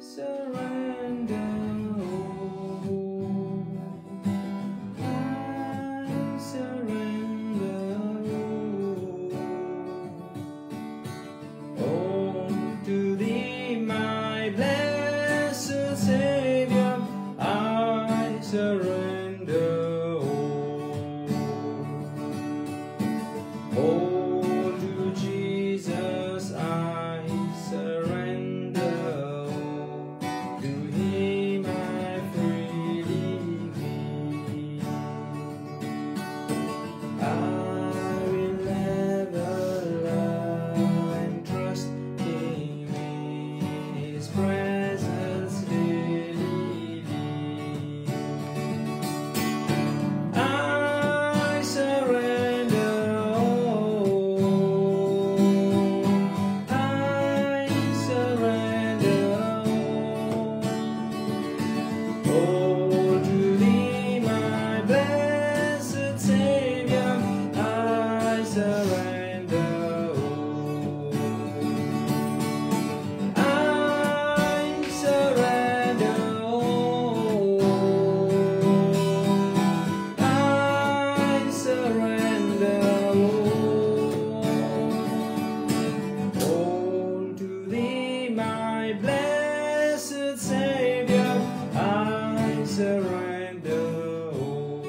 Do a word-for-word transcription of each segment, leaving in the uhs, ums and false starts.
surrender all. I surrender all. All to thee, my blessed Savior, I surrender all. All to Jesus I surrender all. To Him I freely give. I will never love and trust Him in His presence daily live. I surrender all. I surrender all. All to Thee, my blessed Savior, I surrender all. I surrender all. I surrender all. All to Thee, my blessed Savior, I surrender all.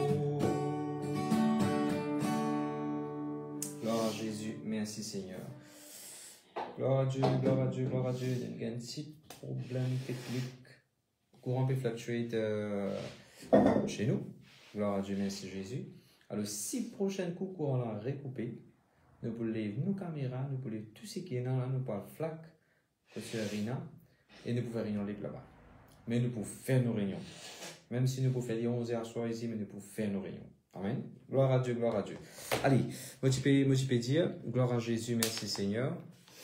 Gloire à Jésus, merci Seigneur. Gloire à Dieu, gloire à Dieu, gloire à Dieu. Il y a un petit problème technique. Le courant peut fluctuer euh, chez nous. Gloire à Dieu, merci Jésus. Alors, six prochaines coups courant là recoupés. Nous pouvons lever nos caméras, nous pouvons lever tout ce qui est là, nous pouvons flac, côté Rina, et nous pouvons réunion là-bas. Mais nous pouvons faire nos réunions. Même si nous pouvons faire les onze heures soir ici, mais nous pouvons faire nos réunions. Amen. Gloire à Dieu, gloire à Dieu. Allez, moi tu peux, moi tu peux dire, gloire à Jésus, merci Seigneur.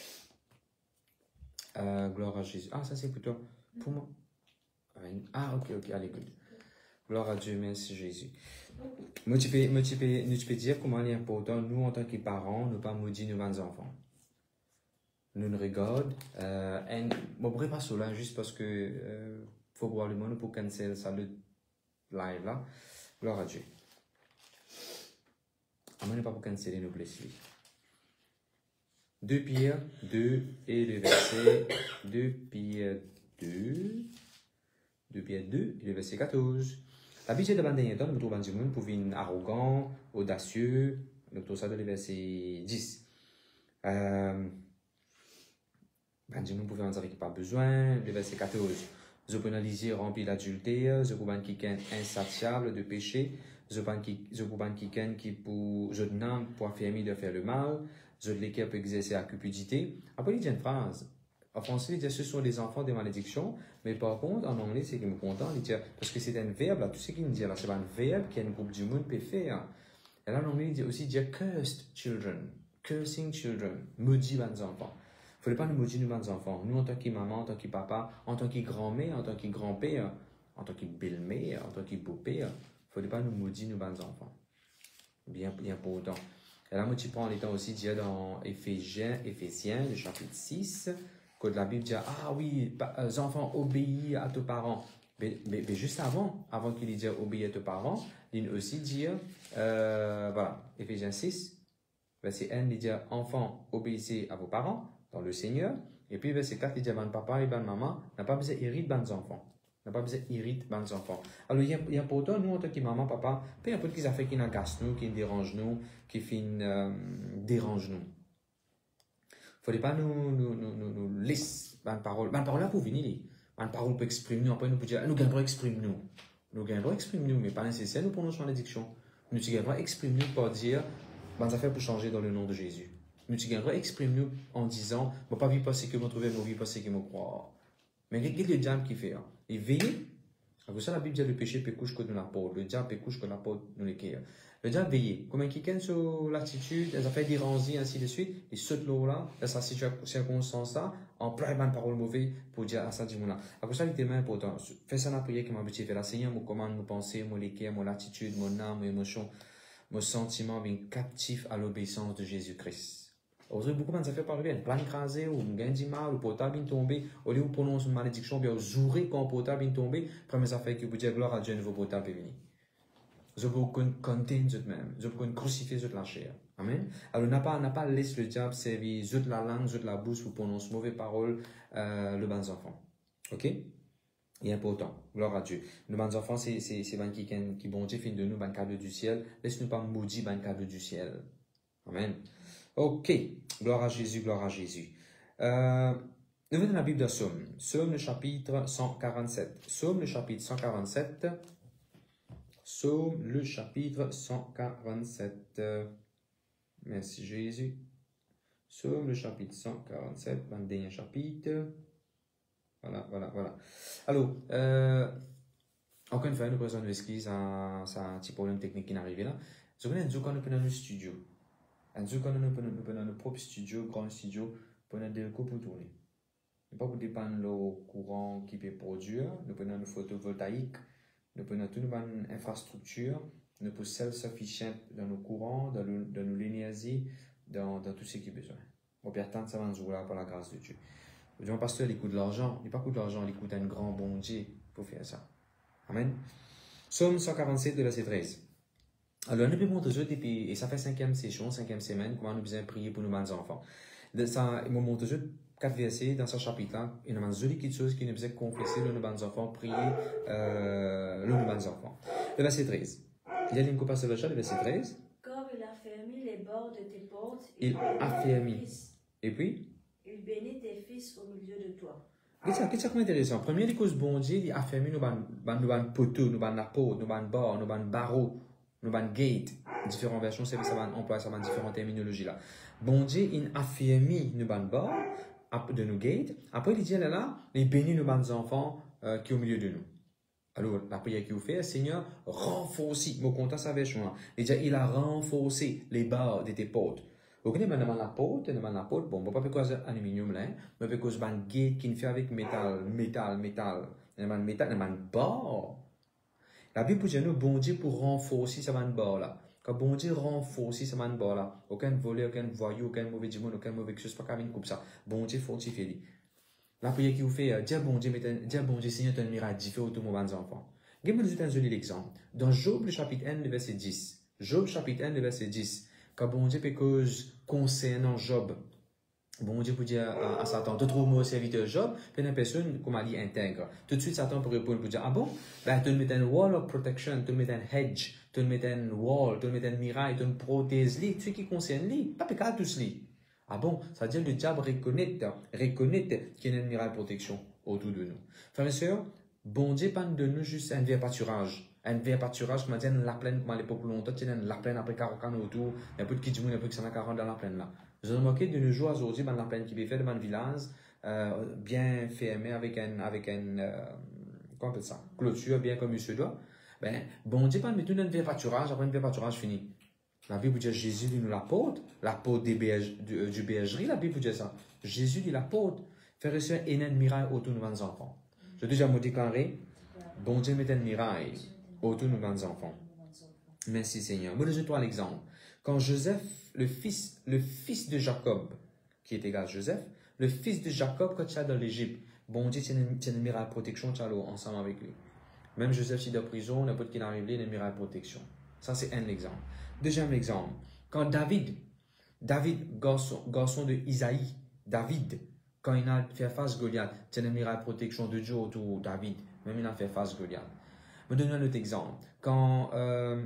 Euh, gloire à Jésus. Ah, ça c'est plutôt pour moi. Amen. Ah, ok, ok, allez, good. Gloire à Dieu, merci Jésus. Moi tu peux, moi tu peux, nous tu peux dire comment il est important, nous en tant que parents, ne pas maudire nos enfants. Nous nous regardons, euh, et moi je ne pas cela juste parce que euh, faut probablement nous pour cancel ça le live là. Gloire à Dieu. Amen, pas pour canceller nos blessures. deux Pierre deux et le verset deux Pierre deux, deux Pierre deux et le verset quatorze. La Bible de Bandénéton, nous trouvons du monde pour venir arrogant, audacieux, nous trouvons ça dans le verset dix. Euh, Benjamin pouvait en dire qu'il n'y a pas besoin, le verset quatorze. Je peux analyser rempli d'adultère, je peux qui est insatiable de péché, je peux qui qui pour je n'aime pour affirmer de faire le mal, je l'équerre peut exercer la cupidité. Après il dit une phrase. En français il dit ce sont des enfants de malédiction, mais par contre en anglais c'est qu'il me content, il dit parce que c'est un verbe là, tout ce qu'il me dit là c'est pas un verbe qu'un groupe du monde peut faire. Et là en anglais il dit aussi dire cursed children, cursing children, maudit les enfants. Il ne faut pas nous maudire nos enfants. Nous, en tant que maman, en tant que papa, en tant que grand-mère, en tant que grand-père, en tant que belle-mère, en tant que beau-père, il ne faut pas nous maudire nos enfants. Bien, bien important. Et là, moi, tu prends les temps aussi, dire dans Éphésiens, Éphésiens, le chapitre six, que la Bible dit, ah oui, les enfants, obéis à tes parents. Mais, mais, mais juste avant, avant qu'il dise obéis à tes parents, il aussi dit, euh, voilà, Éphésiens six, verset un, il dit, enfants, obéissez à vos parents dans le Seigneur. Et puis verset quatre, il dit, ben papa et ben maman n'a pas besoin d'irriter ben enfants. N'a pas besoin d'irriter ben enfants. Alors, il y a pourtant, nous, en tant que maman, papa, peu importe qu'ils affaires qui nous agace nous, qui nous dérange nous, qui fin, euh, dérange nous. Il ne faudrait pas nous, nous, nous, nous, nous laisser ben parole. Ben parole là pour venir. Ben parole pour exprimer nous. Après, nous pour dire, nous gagnons exprimer nous. Nous gagnons exprimer nous, mais pas nécessaire, nous prononçons l'addiction. Nous gagnons exprimer nous pour dire, ben affaires pour changer dans le nom de Jésus. Nous gagnons exprimer nous en disant, je ne vais pas vivre parce que je trouve, je vais vivre parce que je crois. Mais qu'est-ce que le diable qui fait? Il veille. Après ça, la Bible dit le péché peut coucher que nous la peau. Le diable peut coucher que la peau nous l'équerre. Le diable veille. Comme un quelqu'un sur l'attitude, les affaires d'irrangie, ainsi de suite, il saute là, dans sa circonstance-là, en plein de paroles mauvaises pour dire à ça du monde-là. Après ça, il est tellement important. Fais ça dans la prière qui m'a habitué à faire. La Seigneur me commande, me penser, mon l'équerre, mon attitude, mon âme, mon émotion, mon sentiment, bien captif à l'obéissance de Jésus-Christ. Aujourd'hui, beaucoup de affaires par bien. Plan écrasé, ou gain d'image, ou portable tombé, au lieu de prononcer une malédiction, bien, jouer quand portable tombé, première affaire que vous dites gloire à Dieu, nouveau portable est venu. Je peux contenir tout même, je peux crucifier toute la chair. Amen. Alors, n'a pas, n'a pas laissé le diable servir toute la langue, toute la bouche pour prononcer mauvaises paroles, euh, le bon enfant. Ok? Et important. Gloire à Dieu. Nous, bons enfants, c'est, c'est, c'est ben qui, qui, bon Dieu, fin de nous, ben cadeau du ciel. Laisse-nous pas maudire, ben cadeau du ciel. Amen. Ok. Gloire à Jésus, gloire à Jésus. Euh, nous venons dans la Bible de Psaume. Psaume, le chapitre cent quarante-sept. Psaume, le chapitre cent quarante-sept. Psaume, le chapitre cent quarante-sept. Merci Jésus. Psaume, le chapitre cent quarante-sept. Le dernier chapitre. Voilà, voilà, voilà. Alors, euh, encore une fois, nous présentons une excuse à un petit problème technique qui est arrivé là. Je connais un jour quand nous prenons le studio. Un jour quand nous prenons notre propre studio, grand studio, pour nous des coups pour tourner. Nous pas pour dépendre le courant qui peut produire, nous prenons le photovoltaïque, nous prenons toute notre infrastructure, nous pouvons self-sufficient dans nos courants, dans, le, dans l'énergie, dans, dans tout ce qui est besoin. On peut attendre ça un jour là par la grâce de Dieu. Le pasteur, il coûte de l'argent. Il n'est pas coûte de l'argent, il coûte un grand bon Dieu pour faire ça. Amen. Psaume cent quarante-sept, de verset treize. Alors, nous pouvons montrer depuis, et ça fait cinquième session, cinquième semaine, comment nous devons prier pour nos bons enfants. Ça, il m'a montré quatre versets dans ce chapitre-là. Il y a une jolie petite chose qui nous devons confesser nos bons enfants, prier euh, nos bons enfants. Le verset treize. Il y a une coupe à ce verset, le verset treize. Comme il a fermé les bords de tes portes, il a fermé. Et puis? Il bénit tes fils au milieu de toi. Qu'est-ce qui est intéressant? Première chose, bon Dieu, il a fermé nos poteaux, nos portes, nos barres, nos barreaux, nos gates. Différentes versions, c'est ça va employer ça dans différentes terminologies là. Bon Dieu, il a fermé nos barres de nos gates. Après, il dit là, là, il bénit nos enfants euh, qui sont au milieu de nous. Alors, la prière qu'il fait, Seigneur, renforce, mon content sa version là. Il dit, il a renforcé les barres de tes portes. Vous connaissez maintenant la porte, la porte, bon, pas parce que c'est aluminium là, mais parce que c'est un gate qui fait avec métal, métal, métal, un métal, un bar. La Bible dit nous, bon Dieu pour renforcer ce bar là. Quand bon Dieu renforce ce bar là, aucun voleur, aucun voyou, aucun mauvais démon, aucun mauvais chose, pas qu'à comme ça. Bon Dieu fortifie. La prière qu'il vous fait, dis bon Dieu, dis bon Dieu, Seigneur, tu as un miracle différent de mon enfant. Regardez-moi un joli exemple. Dans Job, le chapitre un, le verset dix. Job, chapitre un, le verset dix. Quand bon Dieu peut cause concernant Job, bon Dieu peut dire à, à Satan, tu trouves mon serviteur Job, puis une personne, comme elle dit, intègre. Tout de suite, Satan peut répondre pour dire, ah bon, ben, tu mets un wall of protection, tu mets un hedge, tu mets un wall, tu mets un mirail, tu protèges lui, tout ce qui concerne lui, pas pécal tous lui. Ah bon, ça veut dire que le diable reconnaît, reconnaît qu'il y a un mirail de protection autour de nous. Frères et sœurs, bon Dieu parle de nous juste un vrai pâturage. Un vrai pâturage, comme on dit, la plaine, comme à l'époque longtemps, tu as la plaine après quarante ans autour, il y a peu de qui du monde, il y a peu de cent quarante dans la plaine là. Vous avez remarqué de nos jours aujourd'hui, dans la plaine qui est faite dans le village, euh, bien fermé avec un, avec un, euh, comment on appelle ça, clôture, bien comme il se doit. Ben, bon Dieu parle de nous un vrai pâturage, après un vrai pâturage fini. La Bible dit Jésus dit nous l'apporte, l'apporte du, du bergerie, la Bible dit ça. Jésus dit l'apporte. Faire recevoir un miracle autour de nos enfants. Je déjà me déclaré, bon Dieu met un miracle autour de nos enfants. Merci Seigneur. Moi, je toi l'exemple. Quand Joseph, le fils, le fils de Jacob, qui est égal à Joseph, le fils de Jacob, quand tu es dans l'Égypte, bon Dieu tient un miracle de protection, tu es ensemble avec lui. Même Joseph, s'il est en prison, n'importe qui n'arrive, il y a un miracle de protection. Ça, c'est un exemple. Deuxième exemple. Quand David, David, garçon, garçon de Isaïe, David, quand il a fait face à Goliath, c'est un miracle de protection de Dieu autour de David. Même il a fait face à Goliath. Je vais donner un autre exemple. Quand euh,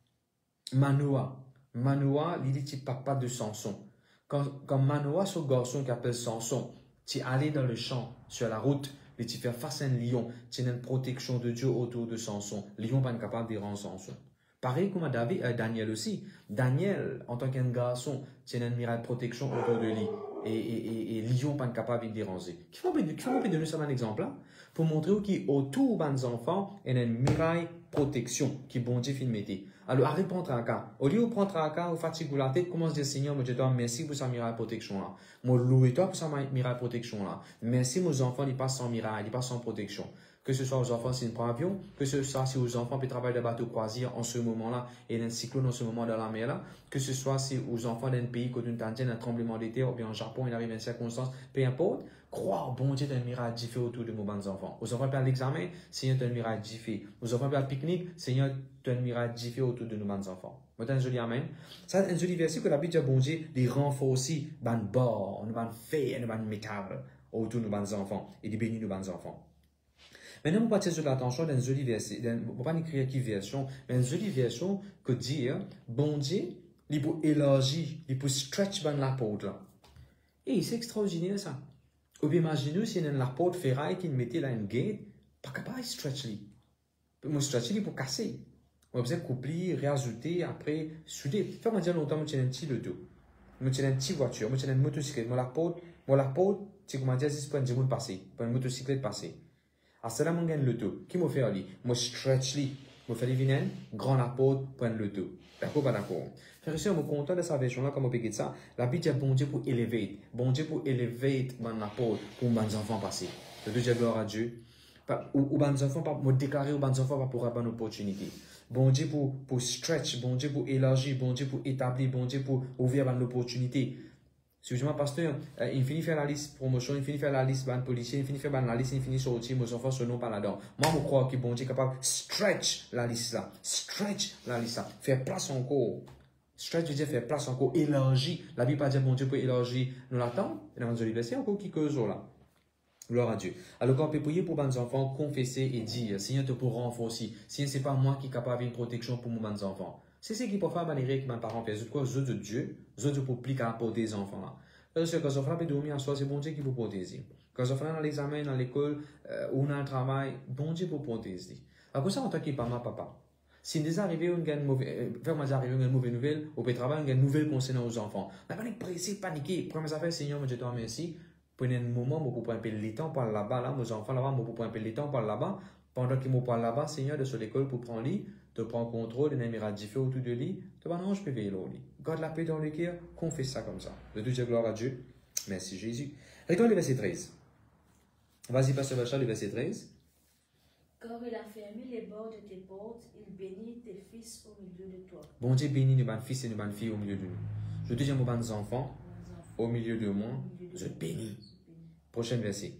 Manoah, Manoah, il dit que papa de Samson. Quand, quand Manoah, ce garçon qui appelle Samson, tu es allé dans le champ, sur la route, et tu fais face à un lion, tu as une protection de Dieu autour de Samson. Le lion n'est pas capable de déranger Samson. Pareil comme David, euh, Daniel aussi. Daniel, en tant qu'un garçon, tu as une miracle de protection autour de lui. Et, et, et, et lion n'est pas capable de déranger. Qui faut me donner ça un exemple là? Pour montrer qu'autour de nos enfants, il y a une muraille protection qui bon Dieu fait mettre. Alors, arrête de prendre un cas. Au lieu de prendre un cas, ou fatigue la tête, commence à dire Seigneur, moi je te merci pour sa muraille protection là. Moi loue toi pour sa muraille protection là. Merci, mes enfants, ils passent sans muraille, ils passent sans protection. Que ce soit aux enfants s'ils prennent avion, que ce soit si aux enfants qui travaillent de bateau croisière en ce moment-là et d'un cyclone en ce moment dans la mer là, que ce soit si aux enfants d'un pays comme une tangente, un tremblement de terre ou bien en Japon, il arrive une circonstance, peu importe, croire, bon Dieu, t'as un miracle fait autour de nos bons enfants. Aux enfants qui ont l'examen, Seigneur, t'as un miracle fait. Aux enfants qui ont le pique-nique, Seigneur, t'as un miracle fait autour de nos bons enfants. Vous avez un joli amen. Ça, un joli verset que la Bible dit, bon Dieu, les renforcer, ban bord, ban fer, ban métal autour de nos bons enfants et de bénir nos bons enfants. Maintenant, on va attirer l'attention dans une jolie version, on ne va pas écrire qui version, mais une jolie version que dire, bon Dieu, il peut élargir, il peut stretch ban la porte là. Et c'est extraordinaire ça. Ou bien imaginez si il y a la porte ferraille qui mettait là une gate, pas capable de stretch li. Moi stretch li pour casser. On a besoin de coupler, réajouter, après souder. Faire moi dire longtemps, moi tiens un petit loto. Moi tiens une petite voiture, moi tiens une motocyclette, moi la porte, moi la porte, c'est comment dire, c'est pour un diamant passer, pour une motocyclette passer. À cela, mon gagne le tout. Qui m'a fait ali? Moi stretch li. Moi fais les vinaines, grand la porte, point le tout. D'accord, pas d'accord. Frère et sœur, je suis content de sa version-là, comme on peut dire ça. La Bible dit bon Dieu pour élever. Bon Dieu pour élever dans la porte pour mes enfants passer. Je veux dire gloire à Dieu. Ou, ou mes enfants, pas me déclarer, ou mes enfants pas pour avoir une opportunité. Bon Dieu pour, pour stretch, bon Dieu pour élargir, bon Dieu pour établir, bon Dieu pour ouvrir une opportunité. Excusez-moi, pasteur, euh, il finit de faire la liste promotion, il finit de faire la liste ban policier, il finit de faire la liste, il finit de sortir, mes enfants sont non pas là-dedans. Moi, je crois que bon Dieu est capable de stretch la liste là, stretch la liste là, faire place encore. Stretch veut dire faire place encore, élargir. La Bible pas dire bon Dieu peut élargir. Nous l'attendons, et dans le verset, encore quelques jours là. Gloire à Dieu. Alors, quand on peut prier pour nos enfants, confesser et dire, Seigneur, te pour renforcer. Seigneur, ce n'est pas moi qui est capable d'une protection pour mes enfants. C'est ce qui peut faire manière que mes parents font. Quoi, eux de Dieu, eux de pour plus qu'à porter des enfants là. Parce que quand les enfants peuvent dormir en soi, c'est bon Dieu qui vous protéger. Quand les enfants dans l'examen, dans l'école, euh, ou dans le travail, bon Dieu pour protéger. Alors, ça, en tant que maman, papa. Si nous arrivé une mauvaise, vraiment arrivé une mauvaise nouvelle, au travail, une nouvelle concernant aux enfants. Mais pas pressé, paniquer. Première affaire, Seigneur, je te remercie. Prenez un moment pour prendre les temps par là-bas, là, mes enfants là-bas, pour prendre les temps par là-bas. Pendant qu'ils me parlent là-bas, Seigneur, de sur l'école pour prendre lit, de prendre contrôle, de n'aimer différent autour de lui, de pas non, je peux veiller au lit. Garde la paix dans le cœur, qu'on fait ça comme ça. De toute gloire à Dieu. Merci Jésus. Regarde le verset treize. Vas-y, Pasteur Bachar, le verset treize. Quand il a fermé les bords de tes portes, il bénit tes fils au milieu de toi. Bon Dieu bénit nos fils et nos filles au milieu de nous. Je te dis à mes enfants, enfants, au milieu de moi, je bénis. Prochain verset.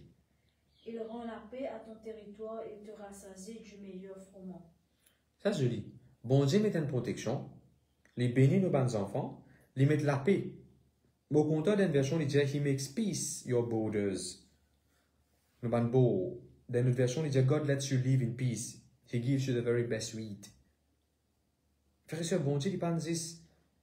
Il rend la paix à ton territoire et te rassasie du meilleur froment. Ça, je lis. Bon Dieu met une protection, les bénit nos bons enfants, les met la paix. Au contraire d'une version, il dit He makes peace your borders. Nos bons beaux. Dans une autre version, il dit God lets you live in peace. He gives you the very best we eat. Frère et sœur, bon Dieu, il pas dit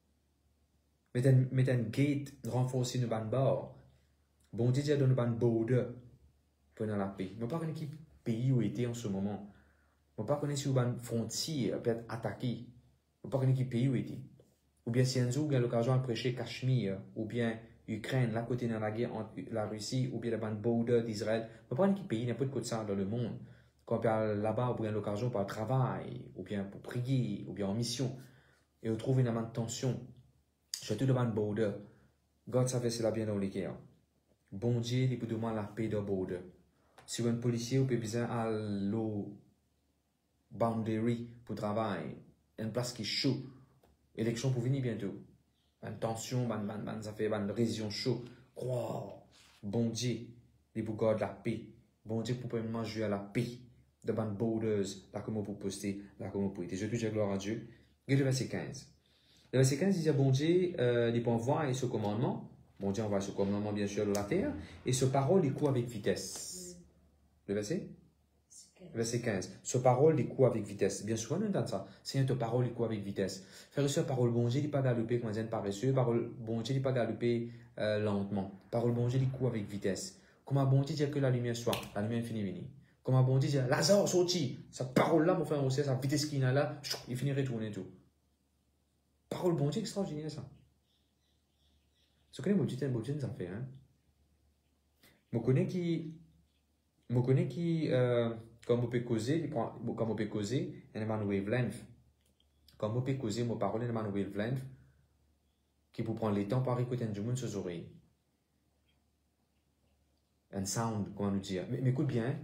met un gate renforcer nos bons bords. Bon Dieu, il donne nos bons borders pour dans la paix. Je ne sais pas quel pays où était en ce moment. Je ne sais pas si une frontière peut être attaquée. Je ne sais pas quel pays où était. Ou bien si un jour, il y a l'occasion de prêcher Cachemire, ou bien Ukraine, là côté dans la guerre entre la Russie, ou bien la bande border d'Israël. Je ne sais pas quel pays, n'importe quoi de ça dans le monde. Quand on parle là-bas, ou bien l'occasion pour le travail, ou bien pour prier, ou bien en mission. Et on trouve une amende de tension. Surtout le bande border. God savait cela bien dans les cœurs. Bon Dieu, il peut demander la paix de border. Si un policier ou besoin à l'eau boundary pour travail, une place qui est chaude, élection pour venir bientôt. Une tension, ban, ban, ban, ça fait une région chaude. Croire, bon Dieu, il peut garder la paix. Bon Dieu, pour manger à la paix de ban borders, là comme on peut poster, là comme on peut être. Je te dis gloire à Dieu. Et le verset quinze. Le verset quinze, il dit, bon Dieu, euh, il peut envoyer ce commandement. Bon Dieu envoie ce commandement, bien sûr, de la terre. Et ce parole, il court avec vitesse. Le verset? Verset quinze. Ce parole, il court avec vitesse. Bien souvent, on entend ça. Seigneur, ta parole, il court avec vitesse. Frère et sœur, parole bon Dieu, il n'est pas galopé comme un paresseux. Parole bon Dieu, il n'est pas galopé euh, lentement. Parole bon Dieu, il court avec vitesse. Comment bon Dieu dit que la lumière soit, la lumière finit venir. Comment bon Dieu dit, Lazare sorti. Sa parole-là, mon frère, aussi, sa vitesse qu'il a là, il finit retourner tout. Parole bon Dieu, extraordinaire ça. Ce que les Dieu, bon Dieu nous en fait. Hein? Je connais qui. Je connais qui. Euh, Comme on peut causer, comme on peut causer, il y a une wavelength. Comme on peut causer, mon parole, il y a une wavelength qui peut prendre le temps pour écouter un monde sur les oreilles. Un sound, comment nous dire. Mais, mais écoute bien,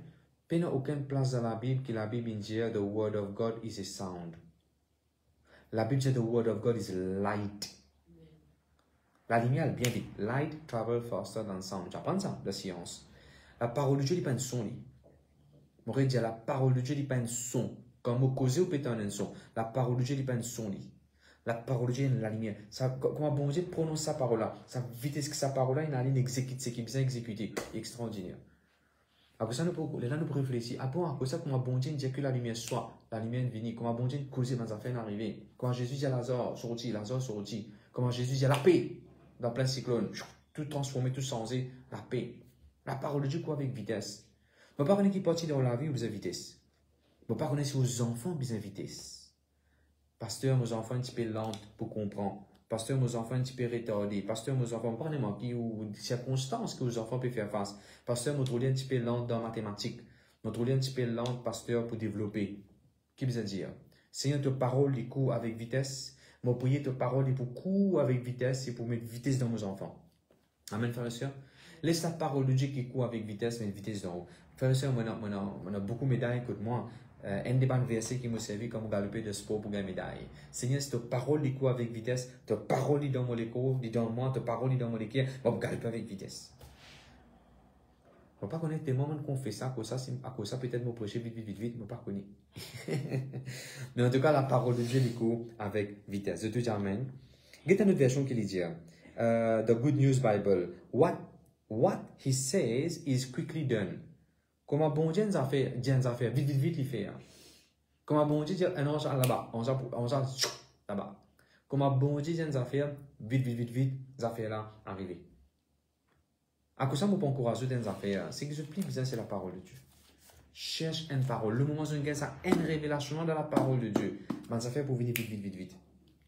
Il n'y a aucune place dans la Bible que la Bible dit the word of God is a sound. La Bible dit the word of God is light. La lumière est bien vite. Light travel faster than sound. J'apprends ça, la science. La parole de Dieu n'est pas un son. Je pourrais dire la parole de Dieu n'est pas un son. Quand je cause ou pétant un son, la parole de Dieu n'est pas un son. La parole de Dieu est la lumière. Ça, comment bon Dieu prononce sa parole-là, sa vitesse que sa parole-là, il a une exécute ce qui est bien exécuté. Extraordinaire. Après ça, nous pouvons réfléchir. Après, après ça, comment bon Dieu dit que la lumière soit, la lumière est venue. Comment bon Dieu cause dans les affaires d'arriver. Comment Jésus dit à Lazare, sorti, Lazare sorti. Comment Jésus dit à la paix. Dans plein cyclone, tout transformé, tout changé, la paix. La parole de Dieu quoi avec vitesse. Je ne sais pas qui est parti dans la vie ou besoin de vitesse. Je ne sais pas si aux enfants besoin de vitesse. Pasteur, mes enfants un petit peu lents pour comprendre. Pasteur, mes enfants un petit peu retardés. Pasteur, mes enfants pas n'importe qui ou circonstances que les enfants peuvent faire face. Pasteur, notre un petit peu lent dans la mathématiques. Notre un petit peu lent, pasteur, pour développer. Qui besoin de dire? Seigneur, ta parole les cours avec vitesse. Je prie ta parole pour courir avec vitesse et pour mettre vitesse dans mes enfants. Amen, frères et sœurs. Laisse la parole de Dieu qui court avec vitesse, mettre vitesse dans haut. Frères et sœurs, on a beaucoup de médailles que moi. Euh, un des bons versets qui m'a servi comme galoper de sport pour gagner médaille. Seigneur, si ta parole qui court avec vitesse, ta parole est dans mon écho, dit dans moi, ta parole est dans mon équerre, on va galoper avec vitesse. Je ne sais pas connaître des moments qu'on fait ça, à cause ça, à cause ça peut-être me prêcher vite, vite, vite, vite, je ne pas connaître. Mais en tout cas, la parole de Dieu les court avec vitesse. Je te dis amen. Il y a une autre version qui dit, uh, The Good News Bible, what, what he says is quickly done. Comment bon Dieu nous a fait, Dieu nous a fait, vite, vite, vite, il fait. Comment bon Dieu dit, un ange là-bas, on s'en là-bas. Comment bon Dieu nous a fait, vite, vite, vite, vite, les affaires là, arriver. À cause ça, je ne peux pas encourager des affaires. Ce qui est le plus bizarre, c'est la parole de Dieu. Cherche une parole. Le moment où on a ça, une révélation dans la parole de Dieu. Mais ça fait pour venir vite, vite, vite, vite.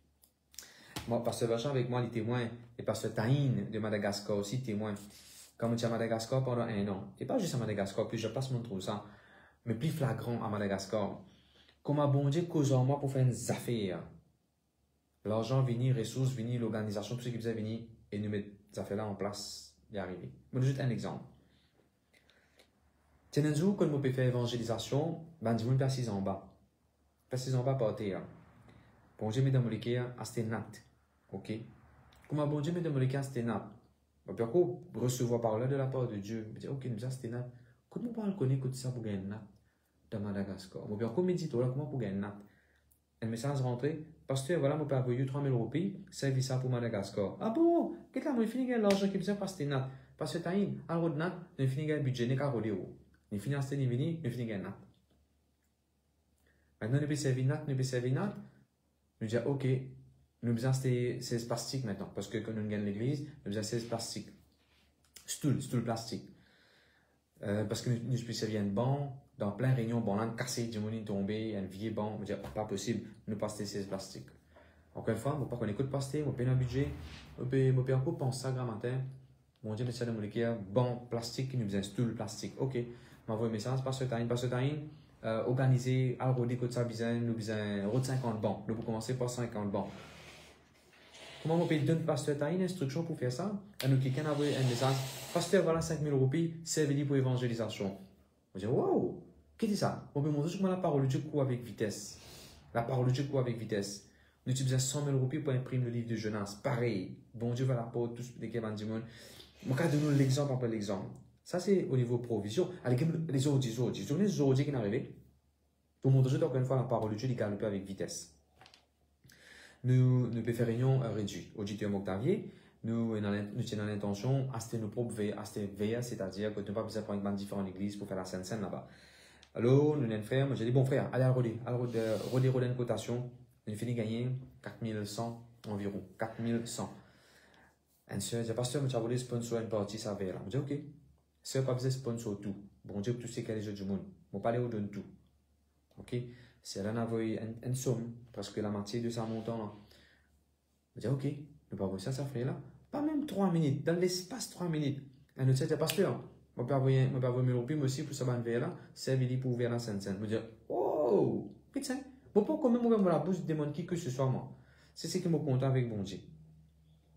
Moi, pasteur Vachon avec moi, les témoins, et pasteur Taïn de Madagascar aussi, témoin. Quand je suis à Madagascar pendant un an, et pas juste à Madagascar, puis je passe mon trou ça, mais plus flagrant à Madagascar. Comment bon Dieu cause en moi pour faire des affaires. L'argent venir, ressources venir, l'organisation, tout ce qui faisait venir, et nous mettre ces affaires-là en place. Y arriver. Je vais juste un exemple. Tiens, nous, quand on peut faire évangélisation, ben, dis-moi une place en bas. Place en bas par terre. Bon Dieu, met dans mon équerre, à cette natte. Ok? Comment bon Dieu, met dans mon équerre, à cette natte? On peut recevoir par là de la part de Dieu. Je dis, ok, nous avons cette natte. Comment on peut connaître que ça pour gagner une natte dans Madagascar? On peut encore méditer là, comment pour gagner une natte? Un message rentré, pasteur, voilà, mon père a envoyé trois mille roupies, servi ça pour Madagascar. Ah bon? Qu'est-ce que là, je finis l'argent qui besoin parce que nat. Parce que t'as une, à l'eau de nat, je finis le budget, n'est qu'à rouler haut. Je finis à ce niveau, je finis le nat. Maintenant, nous peut servir nat, nous peut servir nat. Nous disons, ok, nous besoin de seize plastiques maintenant, parce que quand nous gagnons l'église, nous besoin de seize plastiques. Stool, stool plastique. Euh, parce que nous, nous peut servir un banc. Dans plein réunion, bon, là, cassé, du monde tombé, un vieux banc, on me dit, pas possible, nous passer ces plastiques. Encore une fois, je ne sais pas qu'on écoute passer, on paye un budget, on paye un coup, pense ça, grand matin, mon Dieu, le ciel de molécule, bon, plastique, qui nous besoin stool plastique. Ok, m'envoie un message, passe le time, passe le time, euh, organiser, à roder, côté ça, besoin, nous besoin, route cinquante bancs, nous pouvons commencer par cinquante bancs. Comment on peut donner pasteur Taïn une instruction pour faire ça? Et nous, quelqu'un a envoyé un message, pasteur, voilà cinq mille roupies, servi pour évangélisation. On dit, wow! Qu'est-ce que c'est ça? On peut montrer comment la parole de Dieu court avec vitesse. La parole de Dieu court avec vitesse. Nous utilisons cent mille roupies pour imprimer le livre de Jonas. Pareil. Bon Dieu va la porte, tous les qui vont dire, je vais donner l'exemple après l'exemple. Ça, c'est au niveau provision. Avec les autres, les autres. Vous les autres qui sont arrivés. Pour montrer encore une fois la parole de Dieu, il galope avec vitesse. Nous, nous pouvons faire réunion réduite. Auditeur Octavier, nous, nous tenons l'intention à nos propres V A, c'est-à-dire que nous n'avons pas besoin de prendre différentes églises pour faire la Sainte-Seine là-bas. Alors, nous avons frère, j'ai dit, bon frère, allez à Rodé, allez Rodé, Rodé, une cotation, nous avons fini gagner quatre mille cent environ, quatre mille cent. Un soeur dit, pasteur, je vais sponsor une partie, ça va là. Je dis, ok, sœur, pas besoin de sponsor tout. Bon Dieu, tout ce qu'il y a les jeux du monde. Je ne vais pas aller au-delà de tout. Ok, si elle en a envoyé une somme, parce que la moitié de sa montant là. Je dis, ok, nous pas voir ça, ça fait là. Pas même trois minutes, dans l'espace trois minutes. Un autre dit, pasteur, je vais envoyer mille roupies, mais aussi pour ce ban là, servir pour ouvrir la Sainte-Sainte. Je dis, oh, putain, je ne peux pas quand même ouvrir la bouche de mon qui que ce soit moi. C'est ce qui me content avec bon Dieu.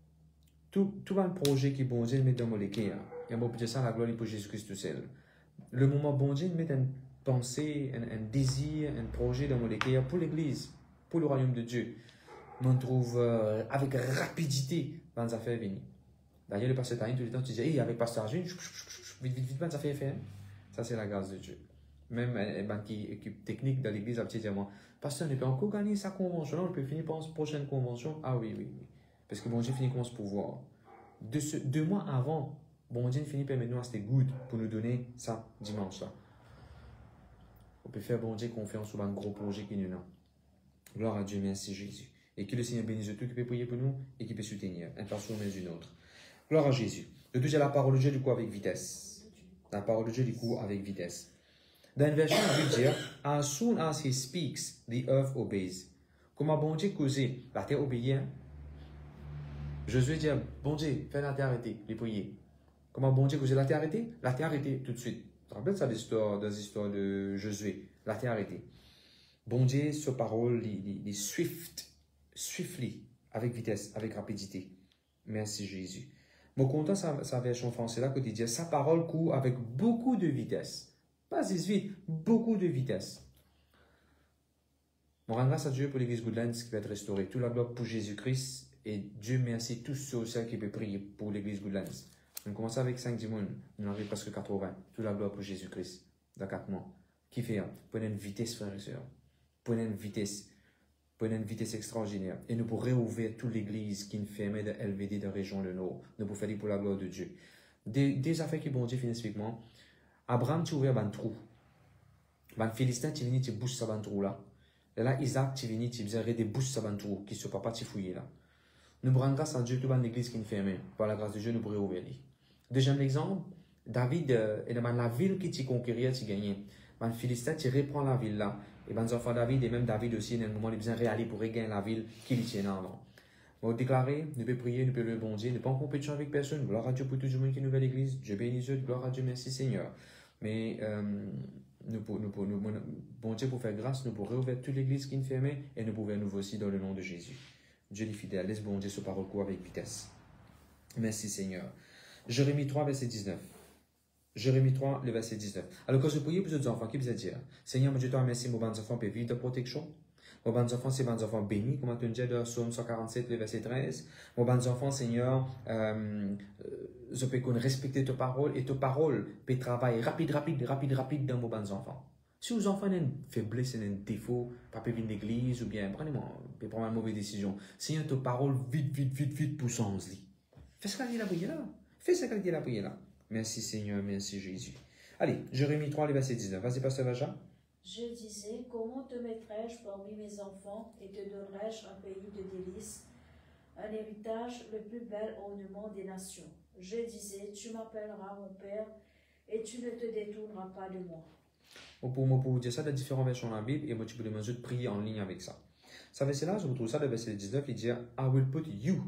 Tout, tout un projet qui bon Dieu met dans mon équerre. Il y a beaucoup de ça, la gloire pour Jésus-Christ tout seul. le moment bon Dieu met une pensée, un, un désir, un projet dans mon cœur pour l'Église, pour le royaume de Dieu. On trouve euh, avec rapidité dans les affaires venues. D'ailleurs, le pasteur Taïn, tout le temps, tu dis, hey, avec pasteur Arjun, vite, vite, vite, vite, ça fait faire. Ça, c'est la grâce de Dieu. Même une équipe technique de l'église a dit à moi, pasteur, on peut encore gagner sa convention, on peut finir par une prochaine convention. Ah oui, oui, oui. Parce que bon Dieu finit comme ce pouvoir. Deux, deux mois avant, bon Dieu finit par maintenant, c'était good pour nous donner ça dimanche là. On peut faire bon Dieu confiance sur un gros projet qui nous a. Gloire à Dieu, merci Jésus. Et que le Seigneur bénisse tout qui peut prier pour nous et qui peut soutenir, un personne mais une autre. Gloire à Jésus. Le deuxième, la parole de Dieu du coup avec vitesse. La parole de Dieu du coup avec vitesse. Dans une version, on veut dire, as soon as he speaks, the earth obeys. Comment bon Dieu causait, la terre obéit. Josué dit, bon Dieu, fais la terre arrêter, les prier. Comment bon Dieu causait la terre arrêter? La terre arrêter tout de suite. Tu te rappelles ça des histoires, des histoires de Josué? La terre arrêter. Bon Dieu, sa parole, les swift, swiftly, avec vitesse, avec rapidité. Merci Jésus. Mon content, sa, sa version française là, que tu dis, sa parole court avec beaucoup de vitesse. Pas vite, beaucoup de vitesse. On rend grâce à Dieu pour l'église Goodlands qui va être restaurée. Tout la gloire pour Jésus-Christ. Et Dieu merci tous ceux celles qui peuvent prier pour l'église Goodlands. On commence avec cinq dimanches, on arrive presque quatre-vingts. Tout la gloire pour Jésus-Christ. Dans quatre mois. Qui fait? Prenez une vitesse, frères et sœurs. Prenez une vitesse. Prenez une vitesse extraordinaire. Et nous pourrons réouvrir toute l'église qui est fermée de L V D de la région de Nord. Nous pourrons faire pour la gloire de Dieu. Des, des affaires qui bon Dieu spécifiquement. Abraham, tu ouvres un trou. Les Philistins, tu viens, tu bouges ce trou là. Et là, Isaac, tu viens, tu viens, tu bouges ce trou qui ne soit pas fouillé là. Nous prenons grâce à Dieu, toute l'église qui est fermée. Par la grâce de Dieu, nous pourrons ouvrir. Deuxième exemple, David, euh, et dans la ville qui tu conquérir, tu gagnais. Les Philistins, tu reprends la ville là. Et les enfants David, et même David aussi, dans le moment, il a besoin de réaller pour regagner la ville qui lui tient avant. Nous déclarer, nous pouvons prier, nous pouvons le bon Dieu, nous ne pas en compétition avec personne. Gloire à Dieu pour tout le monde qui est nouvelle église. Dieu bénisse Dieu, gloire à Dieu, merci Seigneur. Mais euh, nous, nous, nous, nous, bon Dieu, pour faire grâce, nous pourrons réouvrir toute l'église qui est fermée et nous pouvons nous aussi dans le nom de Jésus. Dieu est fidèle, laisse bon Dieu ce parole court avec vitesse. Merci Seigneur. Jérémie trois, verset dix-neuf. Jérémie trois, le verset dix-neuf. Alors quand je prie pour les enfants, qui vous a dit? Seigneur, mon Dieu, te remercie, mon bon enfant, pour vivre de protection. Mon bon enfant, c'est bon enfant béni, comme tu dis dans Psaume cent quarante-sept, le verset treize. Mon bon enfant, Seigneur, euh, je peux respecter ta parole et ta parole peut travailler rapide, rapide, rapide, rapide dans vos bons enfants. Si vos enfants ont une faiblesse, un défaut, pas venir de l'église ou bien, prenez-moi, peut prendre une mauvaise décision. Seigneur, ta parole, vite, vite, vite, vite, pour s'en dire. Fais ce qu'elle dit la prière là. Fais ce qu'elle dit la prière là. Merci Seigneur, merci Jésus. Allez, Jérémie trois, le verset dix-neuf. Vas-y, pasteur Vacha. Je disais, comment te mettrais-je parmi mes enfants et te donnerais-je un pays de délices, un héritage, le plus bel ornement des nations. Je disais, tu m'appelleras mon Père et tu ne te détourneras pas de moi. Pour moi, pour vous dire ça, il y a différentes versions dans la Bible et moi, tu peux demander de prier en ligne avec ça. Ça verset là, je vous trouve ça, le verset dix-neuf, il dit, I will put you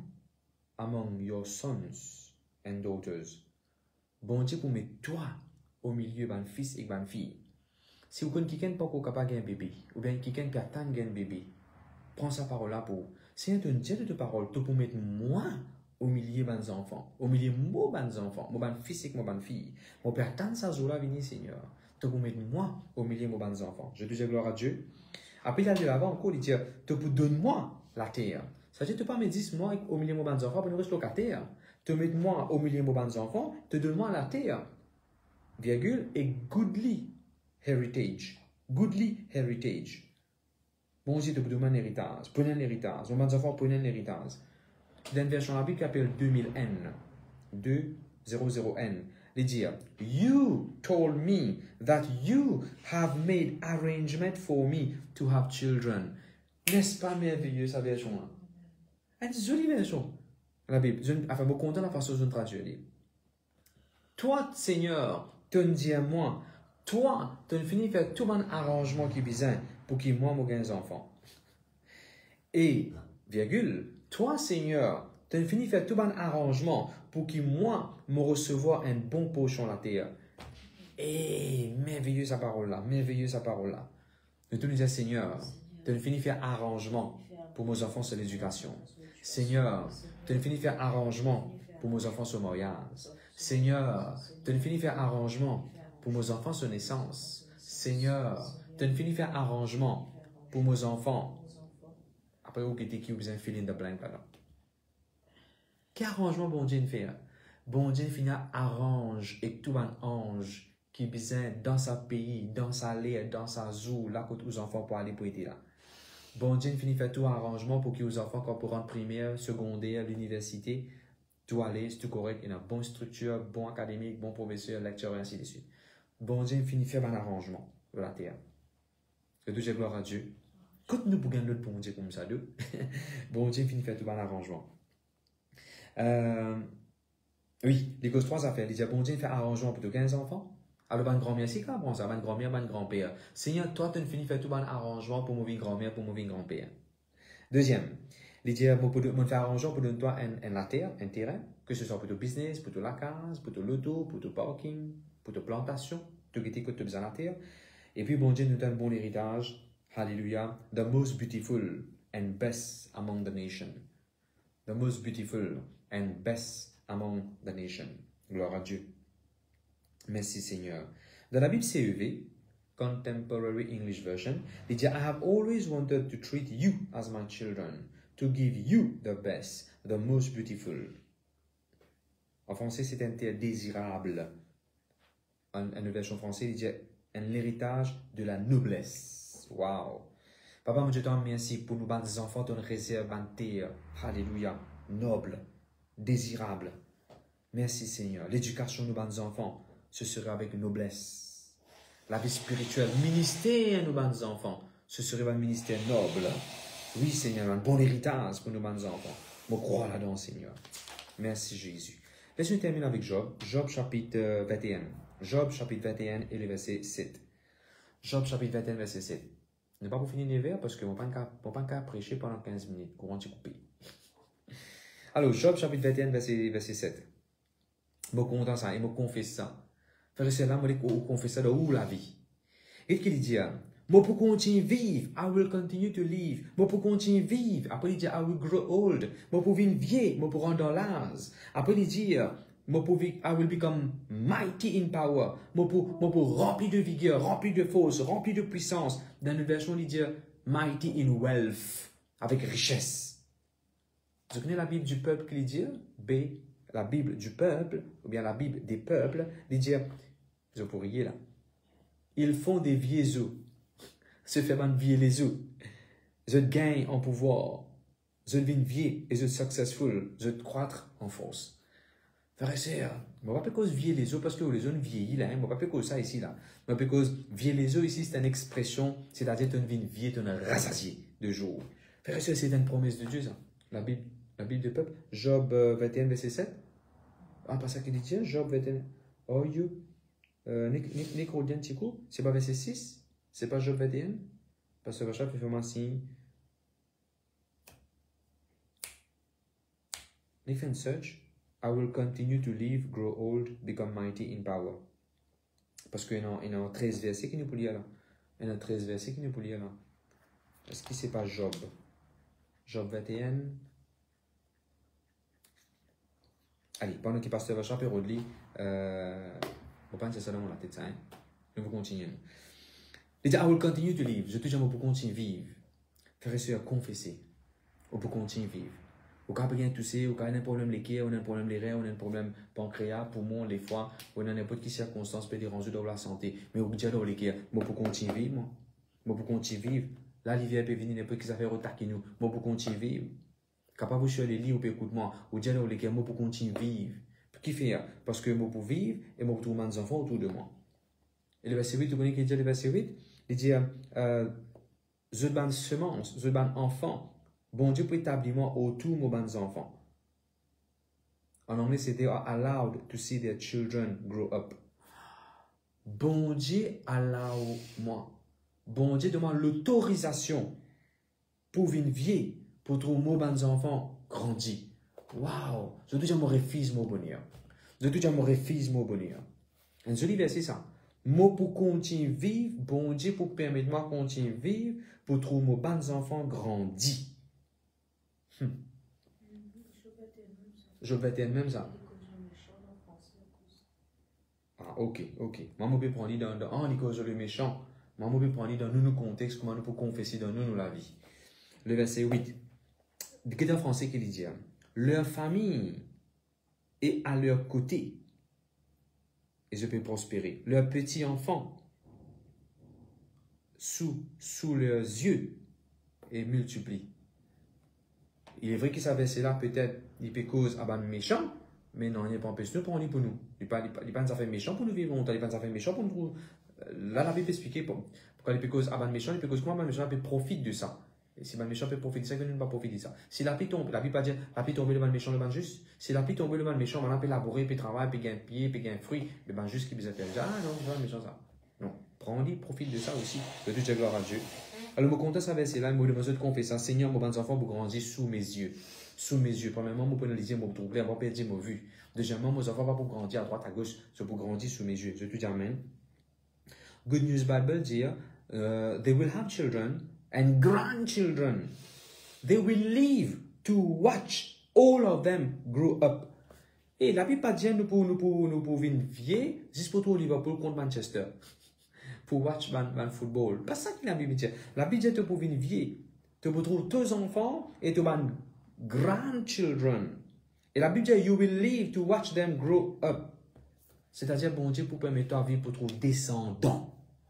among your sons and daughters. Bon Dieu, pour mettre toi au milieu d'un fils et d'une fille. Si vous connaissez quelqu'un pas capable de un bébé, ou bien quelqu'un qui attend un bébé, prends sa parole là pour. Si un Dieu de ta parole, tu peux mettre moi au milieu de mes enfants, au milieu de mes enfants, mon fils et mon fille. Mon père attend sa joie là, venir Seigneur. Tu peux mettre moi au milieu de mes enfants. Je te dis gloire à Dieu. Après, il a dit avant encore, il dit, tu peux donner moi la terre. Ça veut dire, tu peux pas me dire moi au milieu de mes enfants pour nous rester locataire. Tu mets moi au milieu de mes enfants, tu donnes moi la terre. Virgule et goodly heritage. Goodly heritage. Bon Dieu te donne un héritage. Prenez un héritage. Mon enfant, prenez un héritage. Dans une version de la Bible qui appelle deux mille N. deux cents N. Il dit, you told me that you have made arrangement for me to have children. N'est-ce pas merveilleux sa version là? Une jolie version. La Bible. Enfin, je suis content de la façon dont je traduis. Toi, Seigneur, tu me dis à moi, toi, tu as fini de faire tout un arrangement qui est besoin pour que moi, moi, gagne enfants. Et, virgule, toi, Seigneur, tu as fini de faire tout un arrangement pour que moi, me recevoir un bon pochon la terre. Et, merveilleux sa parole là, merveilleux sa parole là. Nous te disons, Seigneur, tu as fini de faire arrangement pour mes enfants sur l'éducation. Seigneur, tu as fini de faire arrangement pour mes enfants sur le mariage. Seigneur, tu as fini de faire arrangement pour mes enfants sur naissance. Seigneur, tu as fini de faire arrangement pour mes enfants. Après, vous qui qui vous fill in the blank là. Quel arrangement bon Dieu fait? Bon Dieu finit arrange et tout un ange qui besoin dans sa pays, dans sa lait, dans sa zoo, là que tous enfants pour aller pour être là. Bon Dieu finit faire tout arrangement pour que les enfants quand pour rentrer primaire, secondaire, l'université, tout aller, c'est tout correct, il y a une bonne structure, bon académique, bon professeur, lecteur et ainsi de suite. Bon Dieu finit faire un arrangement de la terre. Que tout j'ai gloire à Dieu. Quand nous pouvons l'autre bon Dieu comme ça, deux, bon Dieu finit faire tout un arrangement. Euh, oui, les causes trois affaires. Il dit bon Dieu fait arrangement pour quinze enfants. Alors, bonne grand-mère, c'est quoi? Bon, ça, bonne grand-mère, bonne grand-père. Seigneur, toi, tu finis faire tout un arrangement pour mon grand-mère, pour mon grand-père. Deuxième, il dit bon, pour faire arrangement pour donner toi un, un la terre, un terrain, que ce soit pour ton business, pour ton la case, pour ton loto, pour ton parking, pour ton plantation, tout ce que tu as besoin de la terre. Et puis, bon Dieu nous donne un bon héritage. Hallelujah. The most beautiful and best among the nation. The most beautiful and best among the nation. Gloire à Dieu. Merci Seigneur. Dans la Bible C E V, Contemporary English Version, il dit I have always wanted to treat you as my children, to give you the best, the most beautiful. En français, c'est un terme désirable. En, en version française, il dit un héritage de la noblesse. Wow. Papa, moi, je te remercie pour nous, des enfants, ton réserve, une terre. Alléluia. Noble, désirable. Merci Seigneur. L'éducation de nos enfants, ce serait avec noblesse. La vie spirituelle, ministère de nos enfants, ce serait un ministère noble. Oui Seigneur, un bon héritage pour nos enfants. Je crois là-dedans Seigneur. Merci Jésus. Laisse-nous terminer avec Job. Job chapitre vingt et un. Job chapitre vingt et un et le verset sept. Job chapitre vingt et un, verset sept. Ne pas pour finir les vers parce que je ne peux pas prêcher pendant quinze minutes. Courant tu coupé. Alors, Job chapitre vingt et un, verset, verset sept. Je suis content ça et je confesse ça. Frère et sœur, là, je confesse ça de où la vie. Et qu'il dit, je peux continuer à vivre. I will continue to live. Je peux continuer à vivre. Après, il dit, I will grow old. Je peux vivre vieux. Je peux rendre dans l'âge. Après, il dit, I will become mighty in power. Je peux remplir de vigueur, remplir de force, remplir de puissance. Dans une version, il dit mighty in wealth, avec richesse. Vous connaissez la Bible du peuple qui dit B, la Bible du peuple, ou bien la Bible des peuples, il dit, vous pourriez là, ils font des vieux os, se font vieux les os, je gagne en pouvoir, je deviens vieux et je successful, je croître en force. Frère et sœur, je ne vais pas cause vieux les os parce que les os vieillissent là, je ne vais pas cause ça ici là. Je vais cause vieux les os ici, c'est une expression, c'est-à-dire que tu deviens vieux, tu es rassasié de jour. Frère et sœur, c'est une promesse de Dieu ça, la Bible. La Bible du peuple, Job euh, vingt et un, verset sept. Ah, pas ça qu'il dit, Job vingt et un. Oh, you. Euh, Nick Rodien Tico, c'est pas verset six, c'est pas Job vingt et un. Parce que Rachel fait un signe. Nick fait une search. I will continue to live, grow old, become mighty in power. Parce qu'il y a, il y a treize versets qui nous pour lire là. Il y a treize versets qui nous pour lire là. Est-ce que c'est pas Job? Job vingt et un. Allez, pendant que pasteur Vachon et Rodley, euh, on pense que c'est ça dans la tête, hein? Nous allons continuer. Il dit, I will continue to live. Je te dis, on peut continuer à vivre. Frère et sœur, confesser. On peut continuer à vivre. Au cas où il y a un toussé, au cas où il y a un problème les cœurs, on a un problème les reins, on a un problème pancréas, poumon, les foies, on a n'importe quelle circonstance peut déranger dans la santé. Mais au bout de dans les cœurs, moi pour continuer à vivre, moi. Moi pour continuer à vivre. Là, l'hiver peut venir n'importe quelle affaire au taquet nous. Moi pour continuer à vivre. Capable sur les lits ou écoute-moi, ou dire dans les cœurs, moi pour continuer à vivre. Qui fait? Parce que moi pour vivre et moi pour trouver mes enfants autour de moi. Et le verset huit, tu connais qui dit le verset huit? Il dit, euh, je ban semence, je ban enfant. Bon Dieu pour établir moi autour de mes enfants. En anglais, c'était allowed to see their children grow up. Bon Dieu allow moi. Bon Dieu demande l'autorisation pour venir vieux, pour trouver mes enfants grandis. Waouh! Je dois dire mon refuse mon bonheur. Je dois dire mon refuse mon bonheur. Un joli verset ça. Moi pour continuer à vivre, bon Dieu pour permettre moi de continuer à vivre, pour trouver mes bons enfants grandis. Hmm. Je vais être même ça. Ah. Ah, ok, ok. Maman peut prendre dans, dans, oh, les causes le méchant. Maman peut prendre dans nous, nos contextes, comment nous pouvons confesser dans nous, nous la vie. Le verset huit. Qu'est-ce en français qu'il dit? Leur famille est à leur côté. Et je peux prospérer. Leurs petits-enfants sous, sous leurs yeux et multiplient. Il est vrai que ça verset-là, peut-être, il peut cause à ban méchant, mais non, il n'est pas empêché de prendre pour nous. Il n'est pas, pas une affaire méchant pour nous vivre longtemps, il n'est pas une affaire méchant pour nous. Là, la Bible explique pourquoi il peut cause à ban méchant, il peut cause comment ban méchant peut profiter de ça. Et si ban méchant peut profiter de ça, il ne peut pas profiter de ça. Si la pluie tombe, la Bible pas dire, la pluie tombe le ban méchant, le ban juste. Si la pluie tombe le ban méchant, on peut labourer, puis travailler, puis gagner pied, puis gagner fruit, le ban juste qui peut faire. Ah non, c'est pas méchant ça. Non, prends-y, profite de ça aussi. Que Dieu te gloire à Dieu. Alors, je compte ça verset là, je me demande de confesser, Seigneur, mes enfants, vous grandir sous mes yeux. Sous mes yeux. Premièrement, je peux analyser mon trouble, je vais perdre mon vue. Deuxièmement, mes enfants vont pour grandir à droite, à gauche, c'est pour grandir sous mes yeux. Je te dis Amen. Good News Bible dit, uh, they will have children and grandchildren. They will live to watch all of them grow up. Et la Bible pas dit, nous pouvons, nous pouvons, nous pouvons venir juste pour tout Liverpool contre Manchester. Pour watch ban, ban football. Pas ça que la Bible dit. La Bible dit que pour venir vieux, tu peux trouver deux enfants et tu ban grandchildren. Et la Bible dit, you will live to watch them grow up. C'est-à-dire, bon Dieu, pour permettre à vivre pour trouver descendants.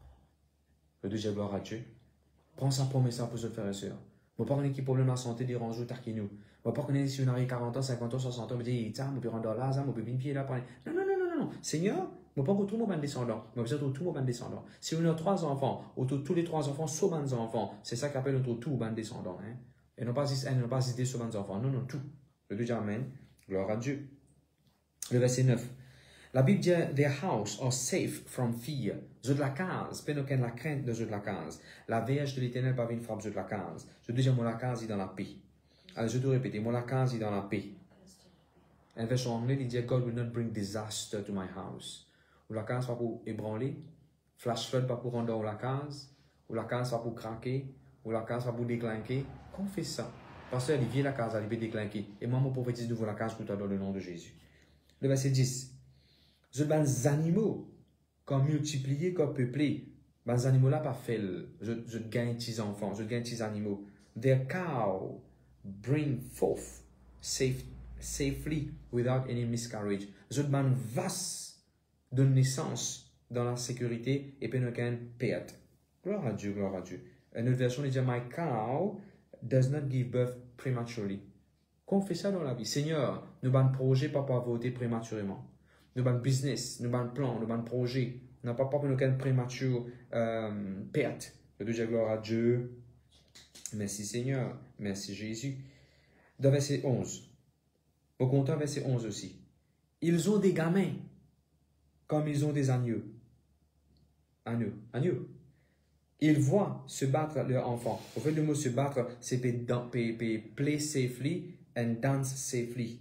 Le Dieu, gloire à Dieu. Prends sa promesse pour se faire et sœurs. Je ne sais pas qui problème de santé dérange ou tarquino. Je ne sais pas qu'on est si on arrive quarante ans, cinquante ans, soixante ans, on me dit, tiens, on peut rendre là, on peut bien pied là. Non, non, non, non, non. Seigneur, je ne sais pas que tout le monde descendant. Je ne sais pas que tout le monde descendant. Si on a trois enfants, autour de tous les trois enfants, sauf les enfants, c'est ça qu'appelle notre tout ban descendant. Hein? Et non pas juste un, non pas juste des sauf les enfants. Non, non, tout. Le Dieu, Amen. Gloire à Dieu. Le verset neuf. La Bible dit, their house are safe from fear. Je de la case, pas aucune la crainte de je de la case. La verge de l'éternel pas une frappe je de la case. Je dis, mon la case est dans la paix. Alors, je dois répéter, mon la case est dans la paix. Un verset en anglais, il dit, God will not bring disaster to my house. Ou la case pas pour ébranler, flash flood pas pour rendre la case, ou la case pas pour craquer, ou la case pas pour déclinquer. Qu'on fait ça? Parce qu'il vient la case, elle peut déclinquer. Et moi, mon prophétise de vous la case pour toi dans le nom de Jésus. Le verset dix. Je ban les animaux, comme multiplier, comme peupler. Ben, les animaux là pas fait. Je, je gagne petits enfants, je gagne petits animaux. Their cow bring forth safe, safely without any miscarriage. Je ban vaste de naissance dans la sécurité et pas aucun perte. Gloire à Dieu, gloire à Dieu. Une autre version dit my cow does not give birth prematurely. Qu'on fait ça dans la vie. Seigneur, nous ban projet pas pour voter prématurément. Nous avons un business, nous avons un plan, nous avons un projet. Nous n'avons pas aucune prémature euh, perte. Le Dieu gloire à Dieu. Merci Seigneur. Merci Jésus. Dans verset onze. Au compteur verset onze aussi. Ils ont des gamins comme ils ont des agneaux. Agneaux. Agneaux. Ils voient se battre leurs enfants. Au fait, le mot se battre, c'est play safely and dance safely.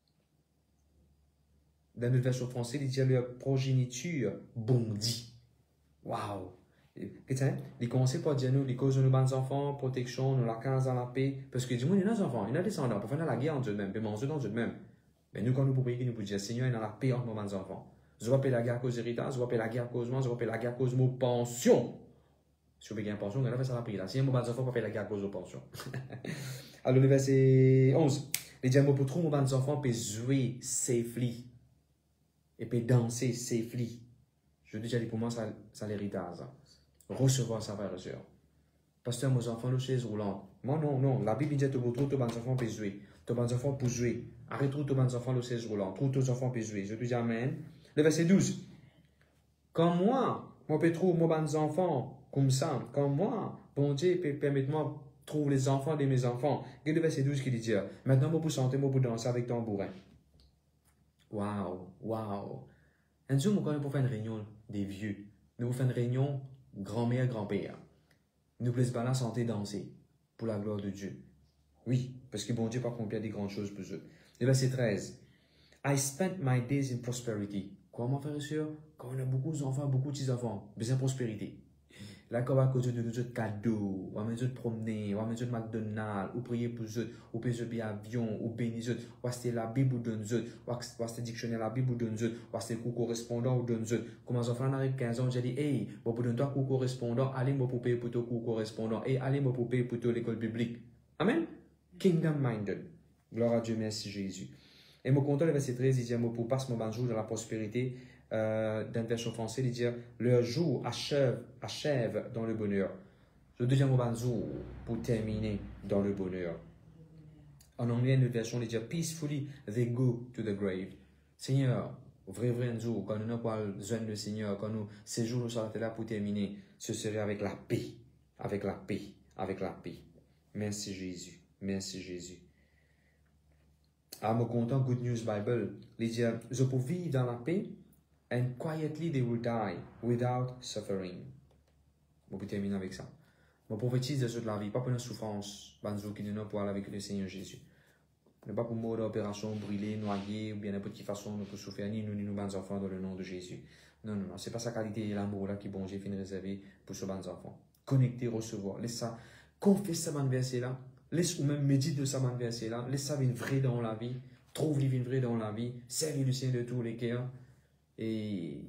Dans notre version française, il dit leur progéniture bondit. Waouh! Il commence par dire nous, les causes de nos bons enfants, protection, nous la case dans la paix. Parce que du moins, il y a des enfants, il y a des descendants, pour faire la guerre en Dieu même, pour manger dans Dieu même. Mais nous, quand nous pouvons prier, nous pouvons dire Seigneur, il y a la paix entre nos bons enfants. Je vais payer la guerre à cause d'héritage, je vais payer la guerre à cause de moi, je vais payer la guerre à cause de mon pension. Si vous payez une pension, on va faire ça la prière. Si mon bons enfants, on va payer la guerre à cause de pension. Alors, le verset onze. Il dit, pour trouver mon bons enfants, peut jouer safely. Et puis danser safely. Je dis déjà pour moi, ça, ça l'héritage. Recevoir sa frère et soeur. Pasteur, mes enfants, le chaise roulante. Moi, non, non. La Bible dit que tu trouves tes enfants pour jouer. Tes enfants pour jouer. Arrête trouve tes enfants le chaise roulante. Trouve tes enfants pour jouer. Je te dis Amen. Le verset douze. Comme moi, moi, je trouve mes enfants comme ça. Comme moi, bon Dieu, permettez-moi de trouver les enfants de mes enfants. Et le verset douze qui dit maintenant, je peux chanter, je peux danser avec ton bourrin. Waouh, waouh. Un jour, nous allons pour faire une réunion des vieux. Nous allons faire une réunion grand-mère, grand-père. Nous plaisons pas la santé danser pour la gloire de Dieu. Oui, parce que bon Dieu pas accompli des grandes choses pour eux. Le verset treize. I spent my days in prosperity. Comment faire sûr? Quand on a beaucoup d'enfants, beaucoup de petits-enfants, besoin de prospérité. Là, qu'on va causer de nous autres cadeaux, on va nous autres promener, on va nous autres McDonald's, ou prier pour eux, ou payer des avions, ou bénir eux, ou acheter la Bible ou donner eux, ou acheter dictionnaire la Bible ou donner eux, ou acheter cours correspondant ou donner eux. Comme les enfants arrivent quinze ans, j'ai dit, hey, bon, pour donner toi cours correspondant, allez, moi pour payer pour ton cours correspondant, et allez, moi pour payer pour ton l'école biblique. Amen. Kingdom minded. Gloire à Dieu, merci Jésus. Et mon content, le verset treize, il dit, moi pour passer mon bon jour dans la prospérité, euh, dans une version française, il dit, leur jour achève, achève dans le bonheur. Le deuxième bon jour pour terminer dans le bonheur. En anglais, une version, il dit, peacefully they go to the grave. Seigneur, vrai, vrai jour, quand nous n'avons pas besoin de Seigneur, quand nous séjournons sur la terre pour terminer, ce serait avec la paix, avec la paix, avec la paix. Merci Jésus, merci Jésus. À mon content, Good News Bible, il dit, je peux vivre dans la paix, and quietly they will die without suffering. On peut terminer avec ça. Je prophétise de la vie, pas pour une souffrance, banzo qui nous pour aller avec le Seigneur Jésus. Ne pas pour mourir d'opération, brûler, noyer, ou bien n'importe quelle façon nous pouvons souffrir, ni nous, ni nos bons enfants dans le nom de Jésus. Non, non, non, c'est pas sa qualité et l'amour là qui bon Dieu finit réservé pour ce bons enfants. Connecter, recevoir, laisse ça, confesse ce bon verset là, laisse ou même médite de ce bon verset là, laisse ça venir vrai dans la vie, trouve les vrai dans la vie, serve le Seigneur de tous les cœurs. Et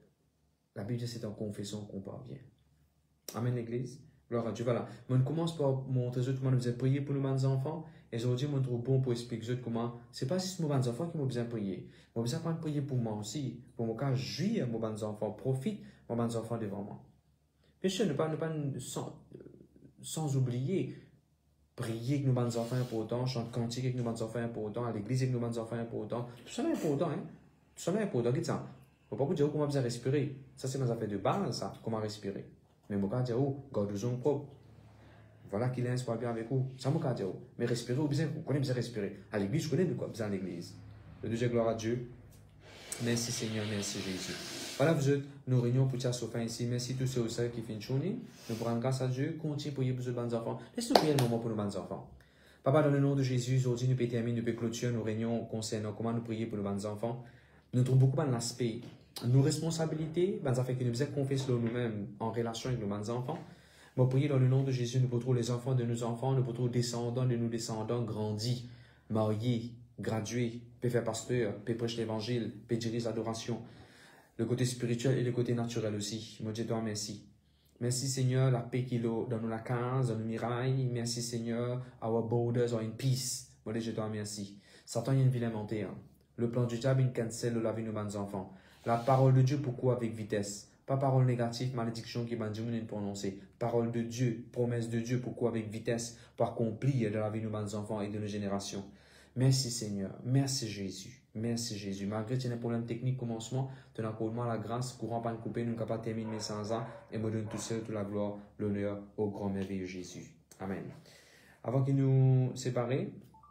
la Bible, c'est en confessant qu'on parvient. Amen, l'Église. Gloire à Dieu. Voilà. On commence par montrer comment nous avons prié pour nos bons enfants. Et aujourd'hui, on trouve bon pour expliquer comment. Ce n'est pas juste nos bons enfants qui m'ont besoin de prier. J'ai besoin de prier pour moi aussi. Pour mon cas, jouir mes bons enfants. Profite mes bons enfants devant moi. Bien sûr, ne pas, ne pas sans, sans oublier. Prier avec nos bons enfants importants, chanter cantique avec nos bons enfants importants, à l'église avec nos bons enfants importants. Tout ça est important, hein? Tout ça est important. Qu'est-ce que ça? Il ne faut pas vous dire comment vous respirer. Ça, c'est mes affaires de base, ça, comment respirer. Mais je ne dire, oh, gardez-vous propre. Voilà qu'il est soit bien avec vous. Ça, je ne dire, mais respirer, vous connaissez bien respirer. À l'église, je connais de quoi besoin à l'église. Le Dieu, gloire à Dieu. Merci Seigneur, merci Jésus. Voilà, vous êtes, nous réunions pour tirer fin ici. Merci tous ceux et celles qui finissent journée. Nous prenons grâce à Dieu. Continuez à prier pour nos bons enfants. Laissez-nous prier le moment pour nos bons enfants. Papa, dans le nom de Jésus, aujourd'hui, nous pouvons terminer, nous pouvons clôturer nos réunions concernant comment nous prier pour nos bons enfants. Nous trouvons beaucoup dans l'aspect. Nos responsabilités, ben, ça fait que nous devons confesser nous-mêmes en relation avec nos bons enfants. Moi, prier dans le nom de Jésus, nous pouvons les enfants de nos enfants, nous pouvons descendants de nos descendants grandis, mariés, gradués, peut faire pasteur, peut prêcher l'évangile, peut diriger l'adoration. Le côté spirituel et le côté naturel aussi. Moi, je te remercie. Merci Seigneur, la paix qu'il a dans nos cases, dans nos mirailles. Merci Seigneur, our borders are in peace. Moi, je te remercie. Satan, il y a une vilaine montée. Hein. Le plan du diable, il cancelle la vie de nos bons enfants. La parole de Dieu, pourquoi avec vitesse? Pas parole négative, malédiction qui va Dieu nous prononcer. Parole de Dieu, promesse de Dieu, pourquoi avec vitesse? Pour accomplir dans la vie de nos bons enfants et de nos générations. Merci Seigneur, merci Jésus, merci Jésus. Malgré qu'il y ait un problème technique commencement, tu as accordé la grâce, courant pas de couper, nous ne pas terminer mes cent ans et me donne tout seul toute la gloire, l'honneur au grand merveilleux Jésus. Amen. Avant qu'il nous sépare,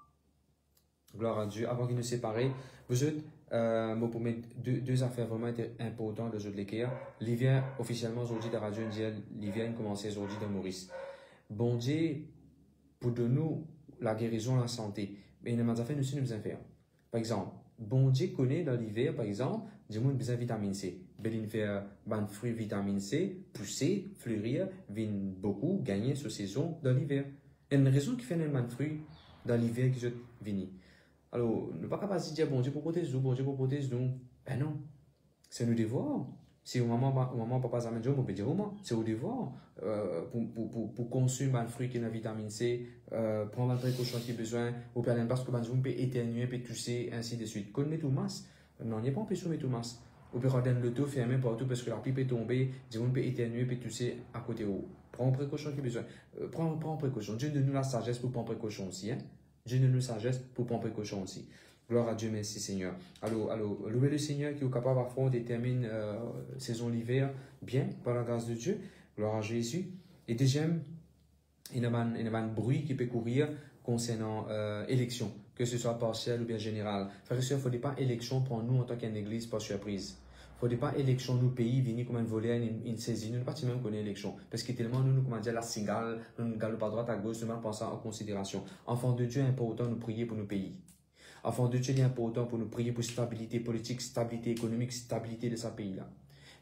gloire à Dieu, avant qu'il nous sépare, vous êtes, euh, moi pour mettre deux, deux affaires vraiment importantes de aujourd'hui l'équerre. L'hiver, officiellement aujourd'hui, de Radio Indienne, l'hiver commence aujourd'hui dans Maurice. Bon Dieu, pour de nous, la guérison, la santé. Mais il y a des affaires nous nous faire. Par exemple, bon Dieu connaît dans l'hiver, par exemple, du monde besoin de vitamine C. Belin faire ban fruits vitamine C, pousser, fleurir, vient beaucoup gagner sur saison dans l'hiver. Il y a une raison qui fait un ban fruits dans l'hiver qui est venu. Alors, ne pas capable de dire bon Dieu pour protéger nous, bon Dieu pour protéger nous. Ben non, c'est nos devoirs. Si au moment où maman papa ça on peut dire comment, c'est au devoir euh, pour pour pour pour consommer un fruit qui a la vitamine C, euh, prendre un précaution qui a besoin, ou bien parce que ben on peut éternuer, peut tousser ainsi de suite. Connaît tout masse. Non, il n'y a pas on peut soumettre tout masse. Ou bien regarder le dos fermé partout parce que la pipe est tombée, on peut éternuer, peut tousser à côté haut. Prends précaution qui a besoin. Euh, prends prends précaution. Dieu donne nous la sagesse pour prendre précaution aussi hein. Dieu donne nous la sagesse pour prendre précaution aussi. Gloire à Dieu, merci Seigneur. Alors, alors louez le Seigneur qui est capable à fond détermine euh, saison l'hiver bien par la grâce de Dieu. Gloire à Jésus. Et deuxième, il y a un, il y a un bruit qui peut courir concernant euh, élection, que ce soit partielle ou bien générale. Frères et sœurs, il ne faut pas élection pour nous en tant qu'église par surprise. Il ne faut pas élection nous pays venir comme un volet, une, une saisie. Nous ne pas même connaître l'élection. Parce que tellement nous, nous comment dire, la cigale, nous ne galons pas droite à gauche, nous ne pensons en considération. Enfants de Dieu, important nous prier pour nos pays. Enfant de Dieu, il est important pour nous prier pour stabilité politique, stabilité économique, stabilité de ce pays-là.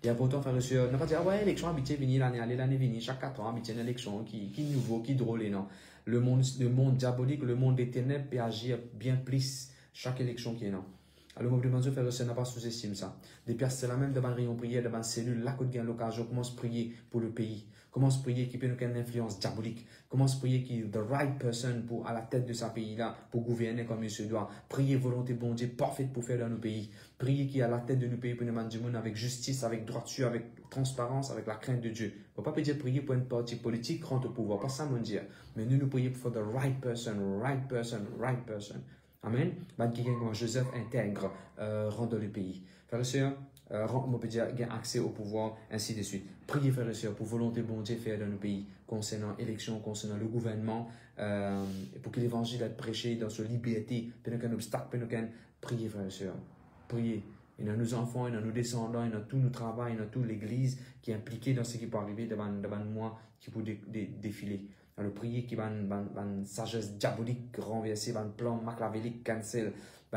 Et pourtant, frère et sœur, on n'a pas dit, ah ouais, l'élection habituée venir l'année, allez l'année venir, chaque quatre ans, habituée une élection qui, qui nouveau, qui drôle, non. Le monde, le monde diabolique, le monde des ténèbres peut agir bien plus chaque élection qui est non. Alors, moi, je demande, frère et sœur, n'a pas sous-estime ça. Des personnes là même devant rayon prière, devant cellule, là, quand il y a l'occasion, commence à prier pour le pays. Commence à prier qui peut nous avoir une influence diabolique. Commence à prier qui the right person pour à la tête de sa pays là, pour gouverner comme il se doit. Prier volonté bon Dieu parfaite pour faire dans nos pays. Prier qui est à la tête de nos pays pour nous demander avec justice, avec droiture, avec transparence, avec la crainte de Dieu. Il ne faut pas dire prier pour une partie politique rentre au pouvoir, pas ça mon Dieu. Mais nous nous prions pour the right person, right person, right person. Amen. Ben, quelqu'un comme Joseph intègre, euh, rentre dans le pays. Frères et sœurs, euh, on peut dire gain accès au pouvoir, ainsi de suite. Priez, frères et sœurs, pour volonté bon Dieu faire dans nos pays, concernant l'élection, concernant le gouvernement, euh, pour que l'évangile soit prêché dans sa liberté, pendant qu'un obstacle, pendant qu'un. Priez, frères et sœurs. Priez. Et dans nos enfants, et dans nos descendants, et dans tout notre travail, et dans toute l'église qui est impliquée dans ce qui peut arriver devant, devant moi, qui peut dé, dé, défiler. Alors, priez qu'il y ait une sagesse diabolique renversée, un plan machiavélique cancel,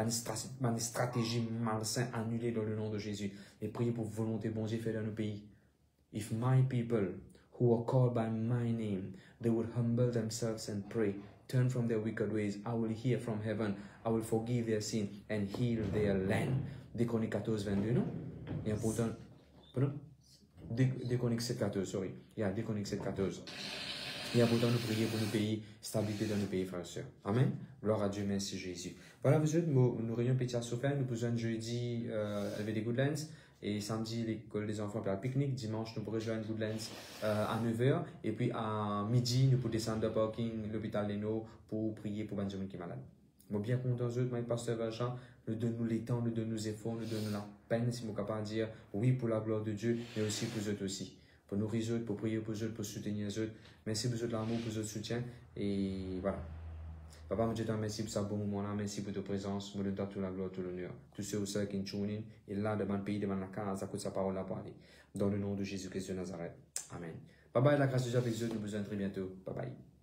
une stratégie malsaine annulée dans le nom de Jésus. Et priez pour volonté bon Dieu faire dans nos pays. If my people who are called by my name, they would humble themselves and pray, turn from their wicked ways, I will hear from heaven, I will forgive their sin and heal their land. Déconique quatorze, vingt-deux, non? Et pourtant, pardon? Déconique sept, quatorze, sorry. Yeah, Déconique sept, quatorze. Et pourtant, nous prions pour nos pays, stabilité dans nos pays, frères et sœurs. Amen. Gloire à Dieu, merci Jésus. Voilà, monsieur, nous, nous réunions petit à Sophia, nous besoin jeudi, euh, avec des Goodlands. Et samedi, l'école des enfants pour la pique-nique. Dimanche, nous pourrons rejoindre Goodlands euh, à neuf heures. Et puis à midi, nous pourrons descendre au parking, l'hôpital Leno, pour prier pour Benjamin qui est malade. Moi, bien content d'eux, moi, pasteur Valjean, nous donne-nous les temps, nous donne nos efforts, nous donne la peine, si nous sommes capables de dire oui pour la gloire de Dieu, mais aussi pour eux aussi. Pour nourrir eux, pour prier pour eux, pour soutenir eux. Merci pour eux de l'amour, pour eux de soutien. Et voilà. Papa, je te remercie pour ce bon moment-là. Merci pour ta présence. Je te donne toute la gloire, tout l'honneur. Tous ceux ou ceux qui nous tunent, et là, devant le pays, devant la case, à cause de sa parole à parler. Dans le nom de Jésus-Christ de Nazareth. Amen. Bye bye, la grâce de Dieu avec eux. Nous vous revoyons très bientôt. Bye bye.